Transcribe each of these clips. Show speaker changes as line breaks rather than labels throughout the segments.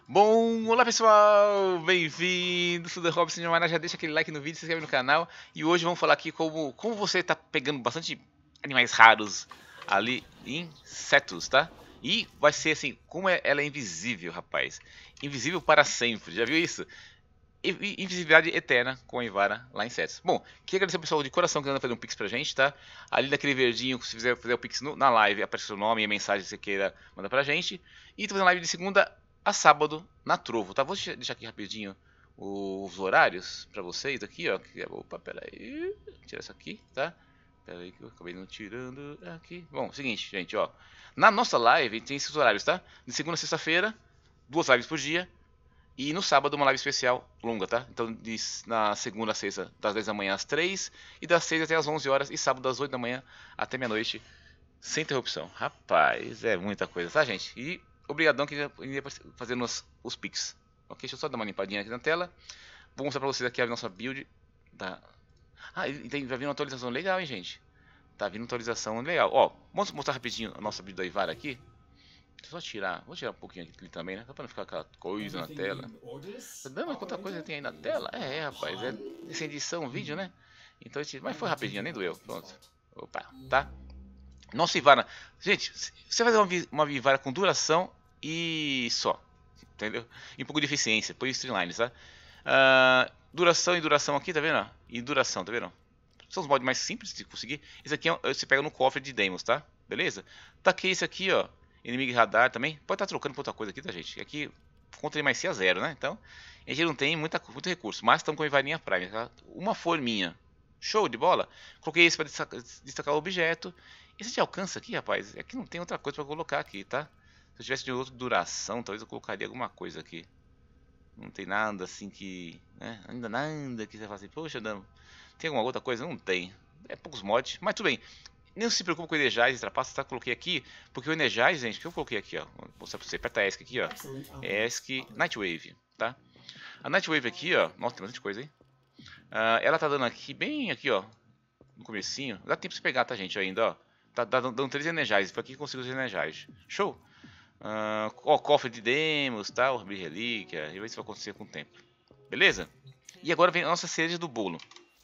Bom, olá pessoal, bem-vindos, tudo Robson, já deixa aquele like no vídeo, se inscreve no canal. E hoje vamos falar aqui como você tá pegando bastante animais raros ali, insetos, tá? E vai ser assim, ela é invisível, rapaz. Invisível para sempre, já viu isso? Invisibilidade eterna com a Ivara lá em Insetos. Bom, queria agradecer ao pessoal de coração que anda fazendo um pix pra gente, tá? Ali naquele verdinho, se você fizer o pix na live, aparece o seu nome e a mensagem que você queira mandar pra gente. E tô fazendo live de segunda a sábado na Trovo, tá? Vou deixar aqui rapidinho os horários pra vocês aqui, ó. Opa, pera aí. Tirar isso aqui, tá? Pera aí que eu acabei não tirando aqui. Bom, seguinte, gente, ó. Na nossa live tem esses horários, tá? De segunda a sexta-feira, 2 lives por dia. E no sábado uma live especial longa, tá? Então na segunda a sexta, das 10 da manhã às 3 e das 6 até às 11 horas e sábado das 8 da manhã até meia-noite, sem interrupção. Rapaz, é muita coisa, tá, gente? E obrigadão que ia fazendo os pics. Ok, deixa eu só dar uma limpadinha aqui na tela. Vou mostrar pra vocês aqui a nossa build da... Ah, vai vir uma atualização legal, hein, gente? Tá vindo uma atualização legal. Ó, vamos mostrar rapidinho a nossa build da Ivara aqui. Deixa eu só tirar, vou tirar um pouquinho aqui também, né? Só pra não ficar aquela coisa na tela. Não, mas quanta coisa tem aí na tela? Rapaz, é sem edição, vídeo, né? Então, mas foi rapidinho, nem doeu. Pronto. Opa, tá? Nossa Ivara. Gente, você vai fazer uma Ivara com duração e só. Entendeu? E um pouco de eficiência, por streamlines, tá? Duração e duração aqui, tá vendo? E duração, tá vendo? São os mods mais simples de conseguir. Esse aqui você pega no cofre de Demos, tá? Beleza? Tá aqui esse aqui, ó. Inimigo radar também. Pode estar trocando por outra coisa aqui, tá, gente? Aqui, contra ele mais C a 0, né? Então, a gente não tem muito recurso. Mas estamos com a Ivarinha Prime, tá? Uma forminha. Show de bola. Coloquei esse para destacar o objeto. Esse de alcance aqui, rapaz. Aqui não tem outra coisa para colocar aqui, tá? Se eu tivesse de outra duração, talvez eu colocaria alguma coisa aqui. Não tem nada assim que... né? Ainda nada que você fala assim, poxa, não. Tem alguma outra coisa? Não tem. É poucos mods, mas tudo bem. Nem se preocupe com o Energize, trapaça, tá? Coloquei aqui, porque o Energize, gente, que eu coloquei aqui, ó. Vou mostrar pra você, aperta ESC aqui, ó. ESC Nightwave, tá? A Nightwave aqui, ó, nossa, tem bastante coisa, hein? Ela tá dando aqui, bem aqui, ó, no comecinho. Dá tempo pra você pegar, tá, gente, ainda, ó. Tá dando 3 Energize, foi aqui que eu consigo os Energize. Show! Ó, cofre de demos, tá? O relíquia, e ver se vai acontecer com o tempo. Beleza? E agora vem a nossa cereja do bolo.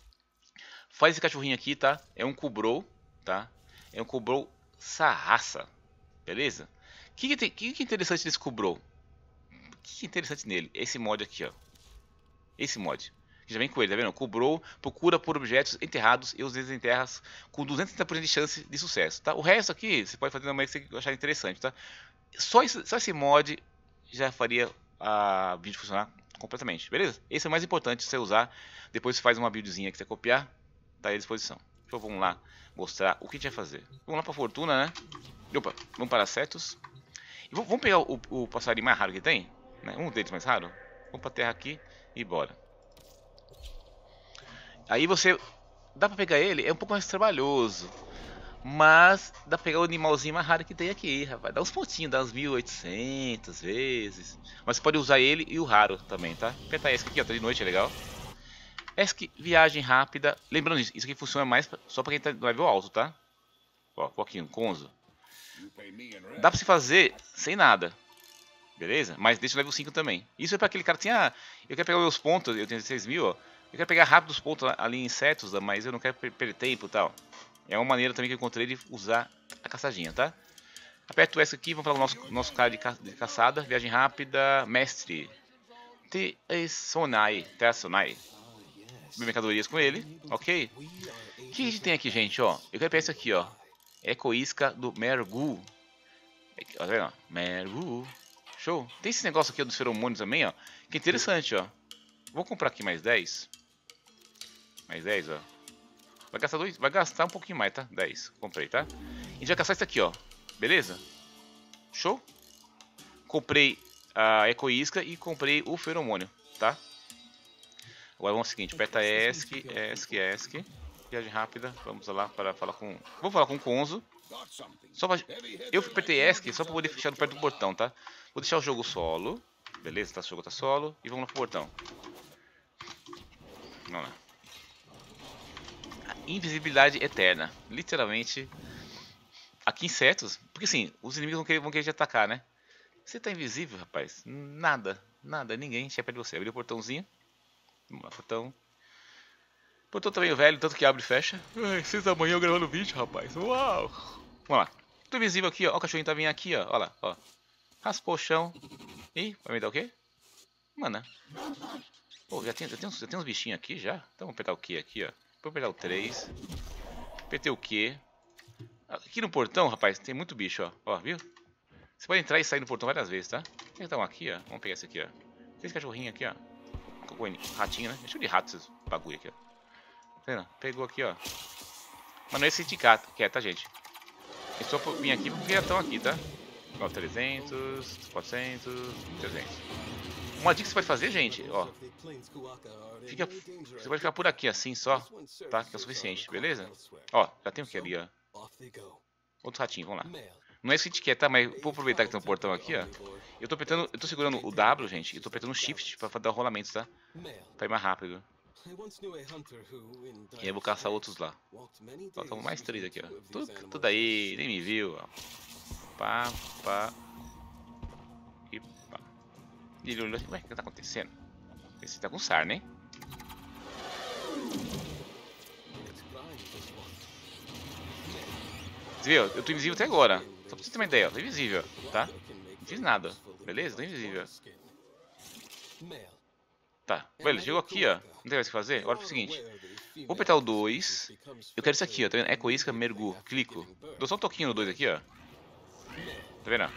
Faz esse cachorrinho aqui, tá? É um Kubrou, tá? É um Kubrou Sarraça, beleza? O que é interessante desse Kubrou? O que é interessante nele? Esse mod aqui, ó. Esse mod. Que já vem com ele, tá vendo? Kubrou procura por objetos enterrados e os desenterra com 230% de chance de sucesso, tá? O resto aqui, você pode fazer da maneira que você achar interessante, tá? Só esse mod já faria a build funcionar completamente, beleza? Esse é o mais importante você usar. Depois você faz uma buildzinha que você copiar, tá aí à disposição. Então vamos lá mostrar o que a gente vai fazer. Vamos lá para fortuna, né? Opa, vamos para setos. E vamos pegar o passarinho mais raro que tem, né? Um deles mais raro. Vamos para terra aqui e bora. Aí você dá para pegar ele, é um pouco mais trabalhoso. Mas dá pra pegar o animalzinho mais raro que tem aqui, rapaz. Dá uns pontinhos, dá uns 1800 vezes. Mas você pode usar ele e o raro também, tá? Apertar esse aqui, ó, tá de noite, é legal. Esse viagem rápida. Lembrando disso, isso aqui funciona mais só pra quem tá no level alto, tá? Ó, um pouquinho, Conzo. Dá pra se fazer sem nada. Beleza? Mas deixa o level 5 também. Isso é pra aquele cara que tinha... eu quero pegar os meus pontos, eu tenho 16 mil, ó. Eu quero pegar rápido os pontos ali em insetos, mas eu não quero perder tempo e tal. É uma maneira também que eu encontrei de usar a caçadinha, tá? Aperto o S aqui, vamos falar o nosso cara de caçada. Viagem rápida, mestre. Tessonai. Mercadorias com ele, ok? O que a gente tem aqui, gente, ó? Eu quero pegar esse aqui, ó. Ecoisca do Mergu. Tá vendo? Mergu. Show. Tem esse negócio aqui dos feromônios também, ó. Que é interessante, ó. Vou comprar aqui mais 10. Mais 10, ó. Vai gastar um pouquinho mais, tá? 10. Comprei, tá? A gente vai caçar isso aqui, ó. Beleza? Show? Comprei a ecoisca e comprei o feromônio, tá? Agora vamos ao seguinte, aperta ESC. Viagem rápida. Vamos lá para falar com... vou falar com o Conzo. Eu apertei ESC só para poder fechar perto do portão, tá? Vou deixar o jogo solo. Beleza, tá? O jogo tá solo. E vamos lá pro portão. Vamos lá. Invisibilidade eterna. Literalmente. Aqui insetos. Porque assim, os inimigos vão querer te atacar, né? Você tá invisível, rapaz. Nada, nada, ninguém chega perto de você. Abriu o portãozinho. Vamos lá, portão. Portão também velho, tanto que abre e fecha. Ai, 6 da manhã eu gravando vídeo, rapaz. Uau! Vamos lá. Tô invisível aqui, ó. Ó, o cachorrinho tá vindo aqui, ó. Olha lá, ó. Raspou o chão. Ih, vai me dar o quê? Mano. Pô, já tem uns bichinhos aqui já? Então vamos apertar o Q aqui, ó. Vou apertar o 3. Apertei o Q. Aqui no portão, rapaz, tem muito bicho, ó. Ó, viu? Você pode entrar e sair do portão várias vezes, tá? Tem então aqui, ó. Vamos pegar esse aqui, ó. Tem esse cachorrinho aqui, ó. Ratinho, né? Deixa eu de rato esses bagulho aqui, ó. Tá vendo? Pegou aqui, ó. Mas não é esse sindicato que é, tá, gente? Eu só vim aqui porque já estão aqui, tá? Ó, 300, 400, 300. Uma dica que você pode fazer, gente, ó. Você pode ficar por aqui, assim, só. Tá? Que é o suficiente, beleza? Ó, já tem o que ali, ó. Outro ratinho, vamos lá. Não é isso que a gente quer, tá? Mas vou aproveitar que tem um portão aqui, ó. Eu tô segurando o W, gente. E tô apertando o Shift pra dar rolamentos, tá? Pra ir mais rápido. E aí eu vou caçar outros lá. Faltam mais 3 aqui, ó. Tudo aí, nem me viu, ó. Pá, pá. E pá. E ele olhou assim, ué, o que tá acontecendo? Esse tá com sarna, hein? Você viu? Eu tô invisível até agora. Só pra você ter uma ideia, eu tô invisível, tá? Não fiz nada, beleza? Tô invisível. Tá, velho, chegou aqui, ó. Não tem mais o que fazer? Agora é o seguinte. Vou apertar o 2. Eu quero isso aqui, ó. Tá vendo? Eco isca, mergu. Clico. Dou só um toquinho no 2 aqui, ó. Tá vendo?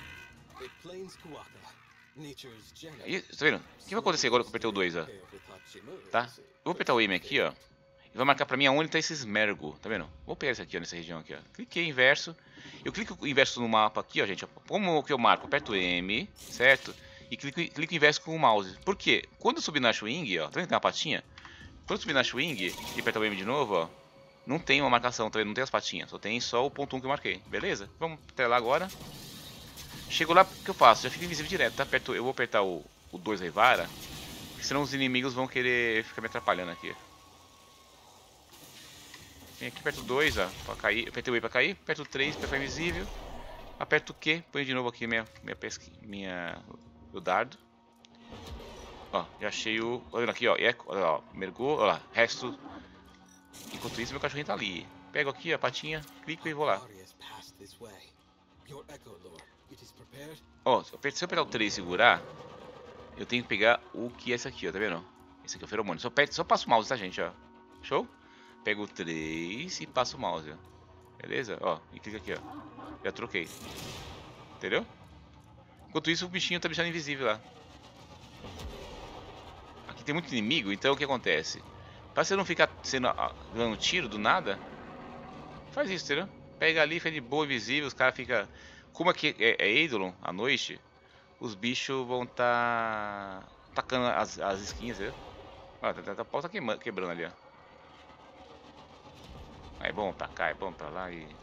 E, tá vendo? O que vai acontecer agora que eu apertei o 2, ó? Tá? Eu vou apertar o M aqui, ó. E vai marcar pra mim aonde tá esses mergo. Tá vendo? Vou pegar esse aqui, ó, nessa região aqui, ó. Cliquei inverso. Eu clico inverso no mapa aqui, ó, gente. Como que eu marco? Aperto M, certo? E clico inverso com o mouse. Por quê? Quando eu subir na swing, ó. Tá vendo que tem uma patinha? Quando eu subir na swing e apertar o M de novo, ó. Não tem uma marcação, tá vendo? Não tem as patinhas. Só tem só o ponto 1 que eu marquei. Beleza? Vamos até lá agora. Chego lá, o que eu faço? Já fico invisível direto, tá? Eu vou apertar o 2 Revara. Senão os inimigos vão querer ficar me atrapalhando aqui. Vem aqui, aperto o 2, ó, pra cair. Apertei o E pra cair, aperto o 3 pra ficar invisível. Aperto o Q, ponho de novo aqui o dardo. Ó, já achei o... Olha aqui, ó, eco, olha lá, ó, mergulho, olha lá, resto. Enquanto isso, meu cachorrinho tá ali. Pego aqui a patinha, clico e vou lá. Ó, se eu apertar o 3 e segurar, eu tenho que pegar o que é esse aqui, ó, tá vendo? Esse aqui é o feromônio. Só passo o mouse, tá, gente, ó. Show? Pego o 3 e passo o mouse, ó. Beleza? Ó, e clica aqui, ó. Já troquei. Entendeu? Enquanto isso, o bichinho tá deixando invisível lá. Aqui tem muito inimigo, então o que acontece? Pra você não ficar dando tiro do nada, faz isso, entendeu? Pega ali, fica de boa, invisível, os caras ficam... Como aqui é Eidolon, à noite, os bichos vão tá tacando as skins, entendeu? Ó, o pau tá quebrando ali, ó. É bom pra cá, é bom pra lá e...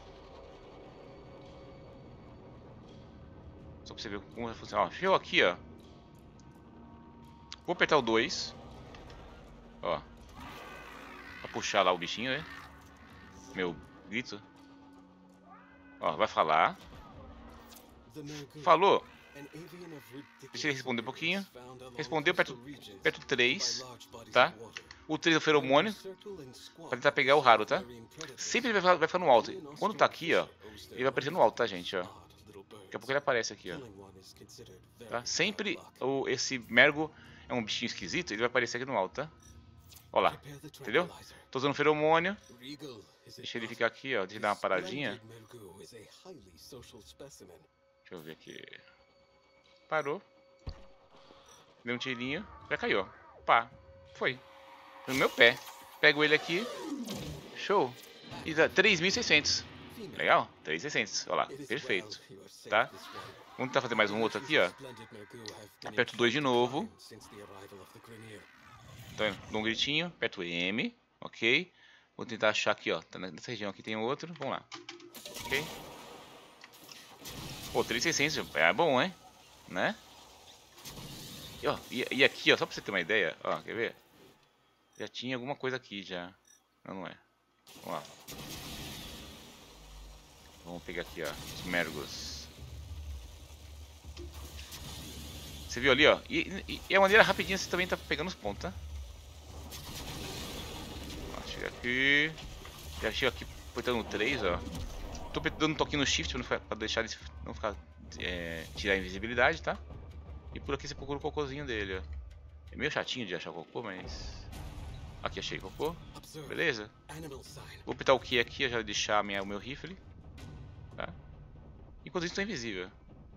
Só pra você ver como vai funcionar. Ó, chegou aqui, ó. Vou apertar o 2. Ó. Pra puxar lá o bichinho, né? Meu grito. Ó, vai falar. Falou. Deixa ele responder um pouquinho. Respondeu, aperto 3. Tá? O 3 é o feromônio. Pra tentar pegar o raro, tá? Sempre ele vai ficar no alto. Quando tá aqui, ó. Ele vai aparecer no alto, tá, gente? Ó. Daqui a pouco ele aparece aqui, ó. Tá? Sempre esse mergo é um bichinho esquisito. Ele vai aparecer aqui no alto, tá? Ó lá. Entendeu? Tô usando feromônio. Deixa ele ficar aqui, ó. Deixa ele dar uma paradinha. Deixa eu ver aqui. Parou. Deu um tirinho. Já caiu. Pá. Foi. Foi no meu pé. Pego ele aqui. Show. E dá 3.600. Legal? 3.600. Olha lá. Perfeito. Tá? Vamos tentar fazer mais um outro aqui, ó. Aperto 2 de novo. Tá vendo? Dou um gritinho. Aperto M. Ok. Vou tentar achar aqui, ó. Nessa região aqui tem outro. Vamos lá. Ok. Pô, 3.600 é bom, hein? Né? E, ó, e aqui, ó, só pra você ter uma ideia, ó, quer ver? Já tinha alguma coisa aqui já. Não é. Vamos lá. Vamos pegar aqui, ó, os mergos. Você viu ali, ó? E a maneira rapidinha você também tá pegando os pontos, tá? Ó, chega aqui. Já chega aqui apertando 3, ó. Tô dando um toquinho no shift pra deixar ele não ficar... tirar a invisibilidade, tá? E por aqui você procura o cocôzinho dele, ó. É meio chatinho de achar o cocô, mas... Aqui achei o cocô. Beleza. Vou apertar o Q aqui, já deixar o meu rifle. Tá? Enquanto isso, tô invisível.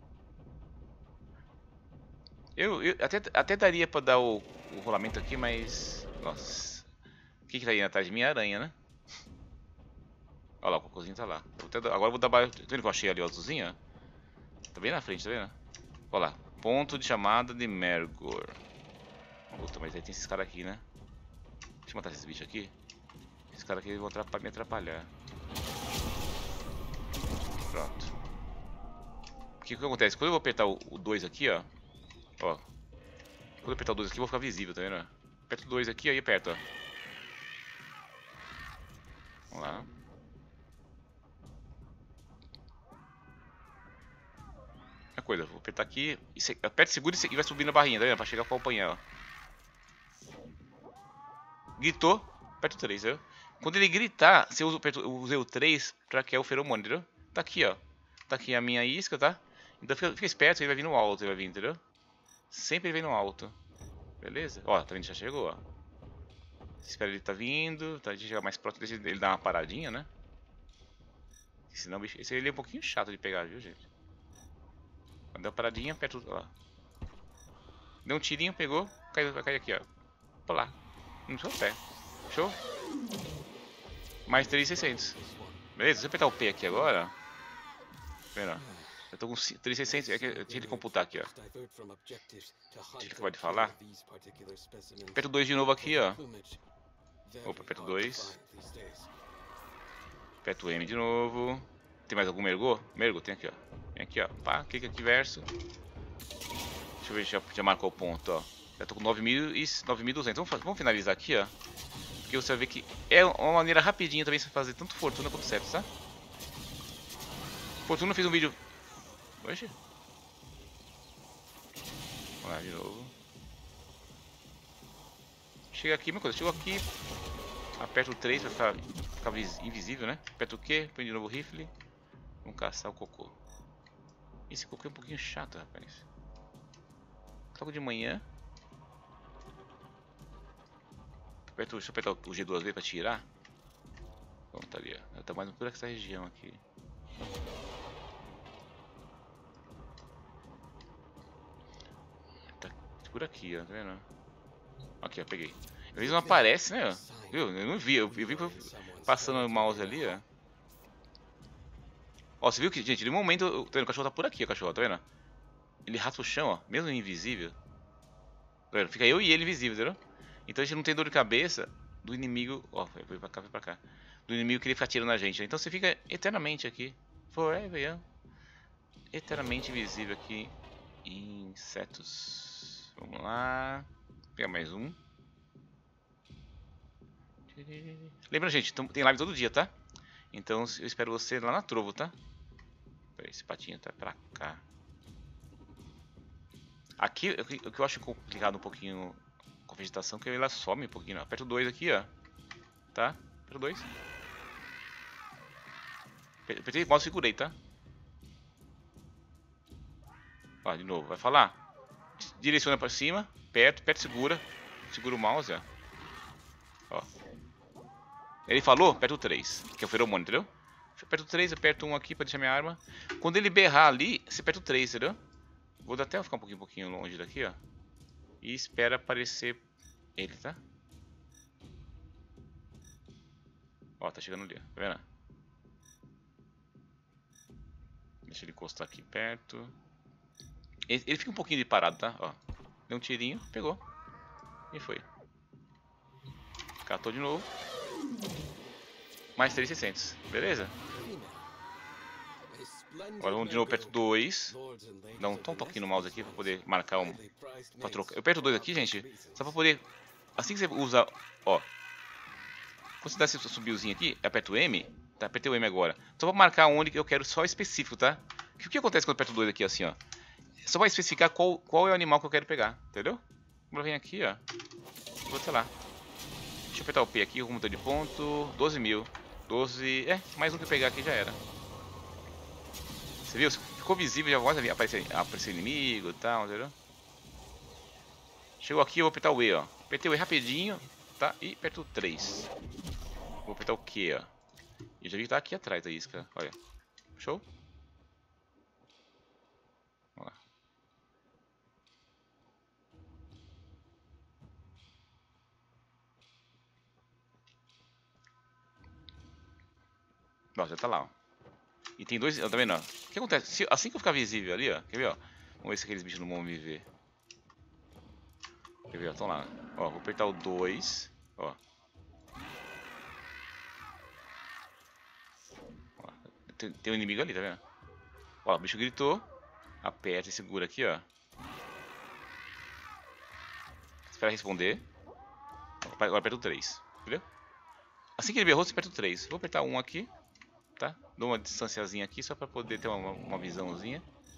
Eu até daria pra dar o rolamento aqui, mas... Nossa. O que tá aí atrás de mim? É aranha, né? Olha lá, o cocôzinho tá lá. Agora eu vou dar... Tá vendo que eu achei ali o azulzinho, ó? Tá bem na frente, tá vendo? Olha lá. Ponto de chamada de Mergor. Puta, mas aí tem esses caras aqui, né? Deixa eu matar esses bichos aqui. Esses caras aqui vão me atrapalhar. Pronto. O que acontece? Quando eu vou apertar o 2 aqui, ó. Ó. Quando eu apertar o 2 aqui, eu vou ficar visível, tá vendo? Aperto o 2 aqui, aí aperto, ó. Vamos lá. A coisa, vou apertar aqui. Aperta, segura e vai subindo a barrinha, tá vendo? Pra chegar a acompanhar, ó. Gritou, aperta o 3, entendeu? Quando ele gritar, você usei o 3 pra que é o feromônio, entendeu? Tá aqui, ó. Tá aqui a minha isca, tá? Então fica esperto, ele vai vir no alto, ele vai vir, entendeu? Sempre ele vem no alto. Beleza? Ó, tá vendo? Já chegou, ó. Espera ele tá vindo, tá? A gente chegar mais próximo, deixa ele dar uma paradinha, né? Senão o bicho... Esse ele é um pouquinho chato de pegar, viu, gente? Deu uma paradinha, aperta o... Ó. Deu um tirinho, pegou, vai cair aqui, ó. Pra lá. No seu pé. Show? Mais 3.600. Beleza? Se eu apertar o P aqui agora... Pera. Eu tô com 3.600. É que eu tinha que computar aqui, ó. Tinha que acabar de falar. Aperto 2 de novo aqui, ó. Opa, aperto 2. Aperto o M de novo. Tem mais algum mergô? Mergô, tem aqui, ó. Vem aqui, ó. Pá, clica aqui verso. Deixa eu ver se já marcou o ponto, ó. Já tô com 9.200. Vamos finalizar aqui, ó. Porque você vai ver que é uma maneira rapidinha também de fazer tanto Fortuna quanto Sepsis, tá? Fortuna fez um vídeo... Oxi. Vamos lá de novo. Chega aqui, minha coisa. Chegou aqui. Aperta o 3 pra ficar invisível, né? Aperta o Q, põe de novo o rifle. Vamos caçar o cocô. Esse cocô é um pouquinho chato, rapaz. Logo de manhã. Deixa eu apertar o G duas vezes pra tirar. Pronto, tá ali, ó. Tá mais por essa região aqui. Tá por aqui, ó. Tá vendo? Aqui, ó. Peguei. Às vezes não aparece, né? Viu? Eu não vi. Eu vi passando o mouse ali, ó. Ó, você viu que, gente, de momento, tá vendo? O cachorro tá por aqui, o cachorro, tá vendo? Ele raspa o chão, ó. Mesmo invisível. Tá vendo? Fica eu e ele invisível, entendeu? Então a gente não tem dor de cabeça do inimigo. Ó, foi pra cá, foi pra cá. Do inimigo que ele fica atirando na gente. Então você fica eternamente aqui. Forever, yeah. Eternamente invisível aqui. Insetos. Vamos lá. Vou pegar mais um. Lembra, gente, tem live todo dia, tá? Então eu espero você lá na Trovo, tá? Peraí, esse patinho tá pra cá. Aqui, o que eu acho complicado um pouquinho com a vegetação, que ela some um pouquinho. Aperta o 2 aqui, ó. Tá? Aperta o 2. Apertei o mouse e segurei, tá? Ó, de novo, vai falar. Direciona pra cima, perto, segura. Segura o mouse, ó. Ó. Ele falou, aperta o 3, que é o feromônio, entendeu? Aperta o 3, aperta um aqui pra deixar minha arma. Quando ele berrar ali, você aperta o 3, entendeu? Vou até ficar um pouquinho longe daqui, ó. E espera aparecer ele, tá? Ó, tá chegando ali, ó. Tá vendo? Deixa ele encostar aqui perto. Ele fica um pouquinho de parado, tá? Ó. Deu um tirinho, pegou. E foi. Catou de novo. Mais 3.600. Beleza? Agora vamos de novo, aperto 2. Dá um toquinho no mouse aqui pra poder marcar um. Pra trocar. Eu aperto 2 aqui, gente. Só pra poder. Assim que você usa. Ó. Quando você dá esse subirzinho aqui, aperta o M. Tá? Apertei o M agora. Só pra marcar onde eu quero só específico, tá? O que acontece quando eu aperto 2 aqui, assim, ó? só vai especificar qual é o animal que eu quero pegar, entendeu? Vou vir aqui, ó. Vou, sei lá. Deixa eu apertar o P aqui, o motor de ponto. 12 mil. 12. É, mais um que eu pegar aqui já era. Você viu? Ficou visível, já volta a aparecer inimigo e tal, entendeu? Chegou aqui, eu vou apertar o E, ó. Apertei o E rapidinho, tá? E aperto o 3. Vou apertar o Q, ó. E já vi que tá aqui atrás da isca, olha. Show? Vamos lá. Nossa, já tá lá, ó. E tem dois, tá vendo, ó? O que acontece? Assim que eu ficar visível ali, ó. Quer ver, ó? Vamos ver se aqueles bichos não vão me ver. Quer ver, ó? Estão lá. Ó, vou apertar o 2. Ó. Ó. Tem um inimigo ali, tá vendo? Ó, o bicho gritou. Aperta e segura aqui, ó. Espera responder. Agora aperta o 3. Entendeu? Assim que ele berrou, você aperta o 3. Vou apertar 1 aqui. Tá? Dou uma distanciazinha aqui só pra poder ter uma visãozinha.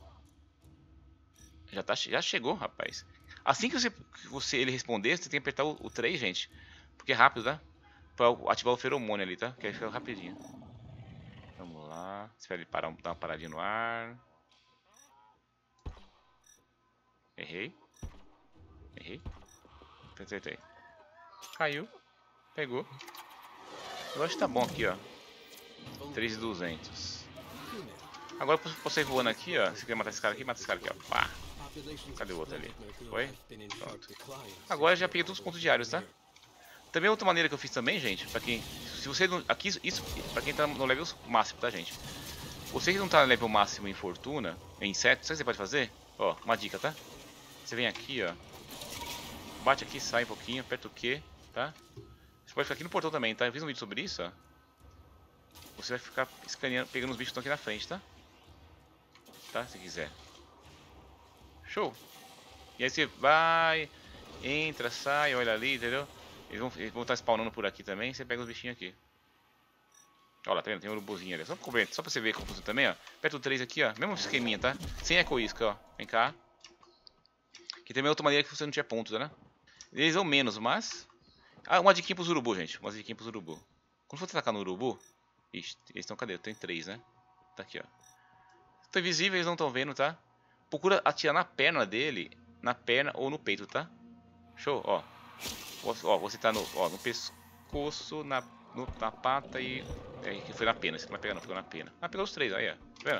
Já chegou, rapaz. Assim que ele responder, você tem que apertar o 3, gente. Porque é rápido, tá? Pra ativar o feromônio ali, tá? Que aí fica rapidinho. Vamos lá. Espera ele parar, dar uma paradinha no ar. Errei. Errei. Acertei. Caiu. Pegou. Eu acho que tá bom aqui, ó. 3.200. Agora eu posso ir voando aqui, ó. Se quer matar esse cara aqui, mata esse cara aqui, ó. Pá. Cadê o outro ali? Foi? Pronto. Agora já peguei todos os pontos diários, tá? Também outra maneira que eu fiz também, gente, pra quem... Se você não... Aqui, isso pra quem tá no level máximo, tá, gente? Você que não tá no level máximo em fortuna, em insetos, sabe o que você pode fazer? Ó, uma dica, tá? Você vem aqui, ó. Bate aqui, sai um pouquinho, aperta o Q, tá? Você pode ficar aqui no portão também, tá? Eu fiz um vídeo sobre isso, ó. Você vai ficar escaneando, pegando os bichos que estão aqui na frente, tá? Tá? Se quiser. Show! E aí você vai, entra, sai, olha ali, entendeu? Eles vão estar spawnando por aqui também, você pega os bichinhos aqui. Olha lá, tá vendo? Tem um urubuzinho ali. Só pra você ver como funciona também, ó. Aperta o 3 aqui, ó. Mesmo esqueminha, tá? Sem ecoisca, ó. Vem cá. Que também é outra maneira que você não tinha pontos, né? Eles são menos, mas... Ah, uma diquinha pros urubu, gente. Uma diquinha pros urubu. Quando você atacar no urubu... Ixi, eles estão cadê? Tem 3, né? Tá aqui, ó. Estão invisíveis, eles não estão vendo, tá? Procura atirar na perna dele. Na perna ou no peito, tá? Show, ó. Ó, você tá no pescoço, na pata e... É, que foi na pena, esse aqui não vai pegar não, ficou na pena. Ah, pegou os 3, aí, ó. Tá vendo?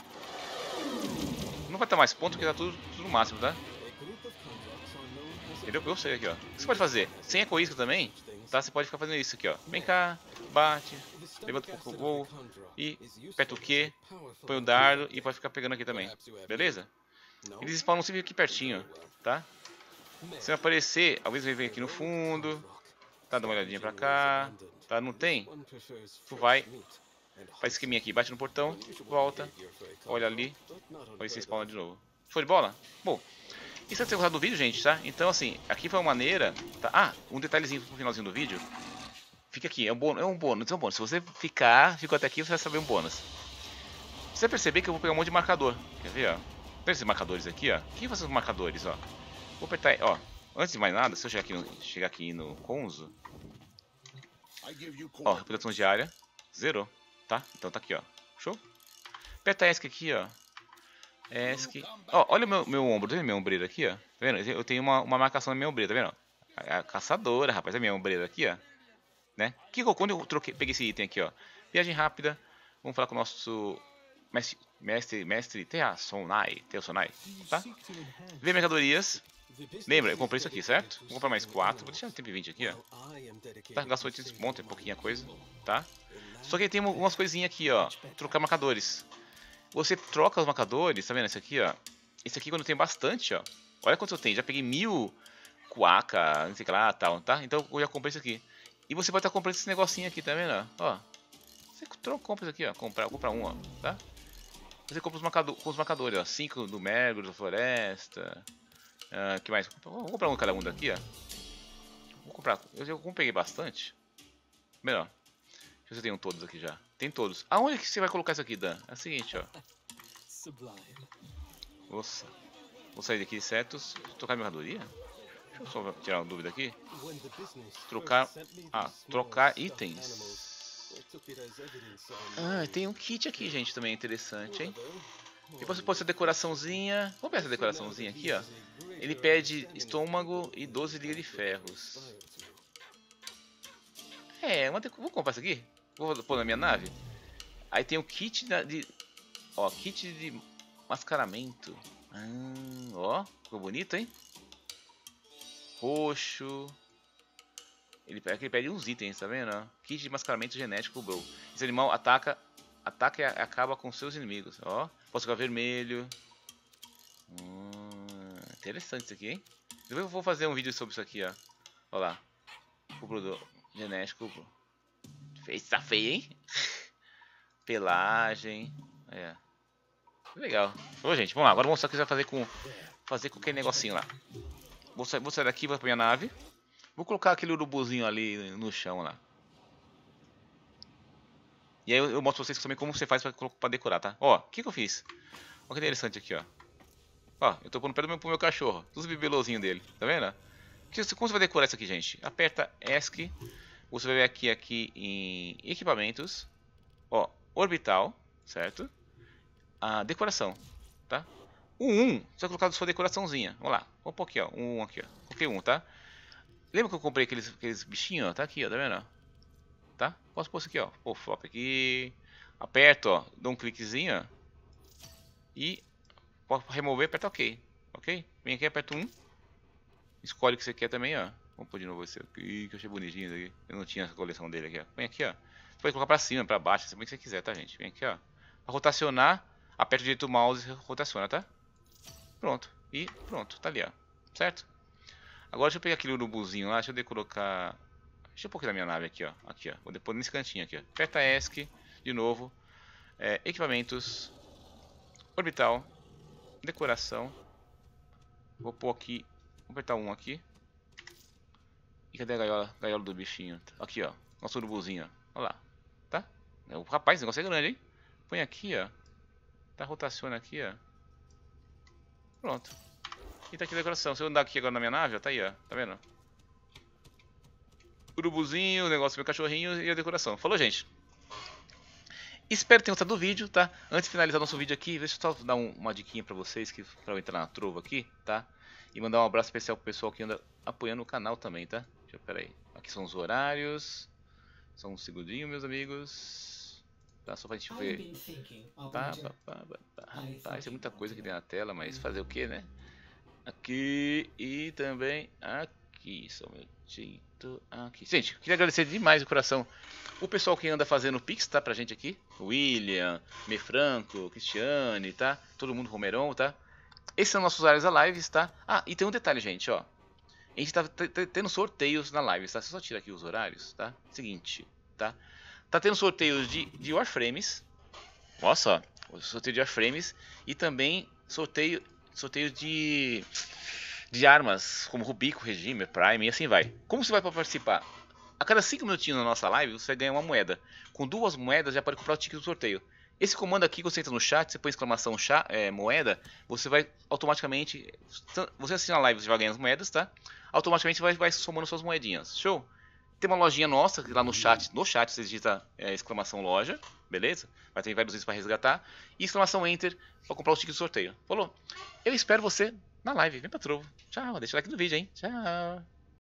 Não vai ter mais ponto, porque tá tudo no máximo, tá? Entendeu? Pegou os 3 aqui, ó. O que você pode fazer? Sem ecoisca também, tá? Você pode ficar fazendo isso aqui, ó. Vem cá, bate, levanta um pouco o voo e aperta o Q, põe o dardo e pode ficar pegando aqui também. Beleza? Eles spawnam sempre aqui pertinho, tá? Se aparecer, talvez ele venha aqui no fundo, tá? Dá uma olhadinha pra cá, tá? Não tem? Tu vai, faz esqueminha aqui, bate no portão, volta, olha ali, olha se spawna de novo. Show de bola? Bom, isso é ter gostado do vídeo, gente, tá? Então, assim, aqui foi uma maneira, tá? Ah, um detalhezinho pro finalzinho do vídeo. Fica aqui, é um bônus. Se você ficou até aqui, você vai saber um bônus. Você vai perceber que eu vou pegar um monte de marcador. Quer ver, ó? Tem esses marcadores aqui, ó. O que são os marcadores, ó? Vou apertar, ó. Antes de mais nada, se eu chegar aqui no Conzo, ó, reputação diária, zerou, tá? Então tá aqui, ó. Show? Aperta ESC aqui, ó. ESC. Ó, olha o meu ombro, tá vendo meu ombreiro aqui, ó? Tá vendo? Eu tenho uma marcação na minha ombreira, tá vendo? A caçadora, rapaz, a minha ombreira aqui, ó. Né? Quando eu peguei esse item aqui, ó. Viagem rápida. Vamos falar com o nosso mestre Teo Sonai, tá? Ver mercadorias. Lembra, eu comprei isso aqui, certo? Vou comprar mais 4, vou deixar no tempo 20 aqui, ó. Tá, gastou 800 pontos, é pouquinha coisa, tá? Só que tem umas coisinhas aqui, ó. Trocar marcadores. Você troca os marcadores, tá vendo esse aqui, ó? Esse aqui quando tem bastante, ó. Olha quanto eu tenho, já peguei 1000 Quaca, não sei o que lá, tal, tá? Então eu já comprei isso aqui. E você pode estar comprando esse negocinho aqui, tá vendo? Ó. Você compra isso aqui, ó. Compra um, ó, tá? Você compra os marcadores, ó. 5 do Mergulho, da Floresta. Que mais? Vou comprar um de cada um daqui, ó. Vou comprar. Eu peguei bastante. Melhor. Deixa eu ver se eu tenho todos aqui já. Tem todos. Aonde que você vai colocar isso aqui, Dan? É o seguinte, ó. Nossa. Vou sair daqui, insetos. Trocar mercadoria? Deixa eu só tirar uma dúvida aqui. Trocar... Ah, trocar itens. Ah, tem um kit aqui, gente, também interessante, hein? Depois você pode essa decoraçãozinha. Vamos ver essa decoraçãozinha aqui, ó. Ele pede estômago e 12 ligas de ferros. É, vou comprar isso aqui. Vou pôr na minha nave. Aí tem o kit de... Ó, kit de mascaramento. Ó, ficou bonito, hein? Roxo. Ele pede uns itens, tá vendo? Kit de mascaramento genético Bro. Esse animal ataca e acaba com seus inimigos. Ó, posso ficar vermelho. Interessante isso aqui, hein? Depois eu vou fazer um vídeo sobre isso aqui, ó. Olha lá. Cubro do genético. Tá feio, hein? Pelagem. É. Legal. Ô, gente, vamos lá. Agora vamos mostrar o que você vai fazer com aquele negocinho lá. Vou sair daqui, vou pra minha nave. Vou colocar aquele urubuzinho ali no chão lá. E aí eu mostro pra vocês também como você faz pra decorar, tá? Ó, o que eu fiz? Olha que interessante aqui, ó. Ó, eu tô pondo perto pro meu cachorro. Dos bibelozinhos dele, tá vendo? Como você vai decorar isso aqui, gente? Aperta ESC. Você vai ver aqui em equipamentos. Ó, orbital, certo? A decoração, tá? O 1, você vai colocar a sua decoraçãozinha. Vamos lá, vamos pôr aqui, ó. Um aqui, ó. Coloquei um, tá? Lembra que eu comprei aqueles bichinhos, ó? Tá aqui, ó, tá vendo? Tá? Posso pôr isso aqui, ó. Pô, flop aqui. Aperto, ó. Dou um cliquezinho, ó. E posso remover, aperta OK. Ok? Vem aqui, aperta um. Escolhe o que você quer também, ó. Vamos pôr de novo esse aqui, que eu achei bonitinho aqui. Eu não tinha essa coleção dele aqui, ó. Vem aqui, ó. Você pode colocar pra cima, pra baixo, se bem que você quiser, tá, gente? Vem aqui, ó. Pra rotacionar, aperta direito o mouse e rotaciona, tá? Pronto. E pronto, tá ali, ó. Certo? Agora deixa eu pegar aquele urubuzinho lá, deixa eu colocar... Deixa eu pôr aqui na minha nave aqui, ó. Aqui, ó. Vou depois nesse cantinho aqui, ó. Aperta ESC, de novo. Equipamentos. Orbital. Decoração. Vou pôr aqui. Vou apertar um aqui. E cadê a gaiola do bichinho? Aqui, ó. Nosso urubuzinho, ó. Olha lá. Tá? Rapaz, o negócio é grande, hein? Põe aqui, ó. Tá, rotaciona aqui, ó. Pronto. E tá aqui a decoração. Se eu andar aqui agora na minha nave, ó, tá aí, ó. Tá vendo? Urubuzinho, o negócio do meu cachorrinho e a decoração. Falou, gente? Espero que tenham gostado do vídeo, tá? Antes de finalizar nosso vídeo aqui, deixa eu só dar uma diquinha pra vocês, pra eu entrar na trova aqui, tá? E mandar um abraço especial pro pessoal que anda apoiando o canal também, tá? Deixa eu, pera aí. Aqui são os horários. Só um segundinho, meus amigos. Tá? Só pra gente ver. Rapaz, é muita coisa aqui dentro da tela, mas fazer o que, né? Aqui e também aqui. Só um minutinho. Aqui. Gente, queria agradecer demais de coração o pessoal que anda fazendo Pix, tá? Pra gente aqui. William, Mefranco, Cristiane, tá? Todo mundo, Romeron, tá? Esses são nossos horários da lives, tá? Ah, e tem um detalhe, gente, ó. A gente tá tendo sorteios na live, tá? Você só tira aqui os horários, tá? Seguinte, tá? Tá tendo sorteios de Warframes. Nossa, ó. Sorteio de Warframes. E também sorteio de armas, como Rubico, Regime, Prime e assim vai. Como você vai participar? A cada 5 minutinhos na nossa live, você vai ganhar uma moeda. Com 2 moedas, já pode comprar o ticket do sorteio. Esse comando aqui, quando você entra no chat, você põe exclamação moeda, você vai automaticamente... Você assina a live, você vai ganhar as moedas, tá? Automaticamente vai somando suas moedinhas. Show? Tem uma lojinha nossa, lá no chat você digita exclamação loja, beleza? Vai ter vários itens para resgatar. E exclamação enter para comprar os tickets do sorteio. Falou? Eu espero você na live. Vem pra Trovo. Tchau, deixa o like no vídeo, hein? Tchau.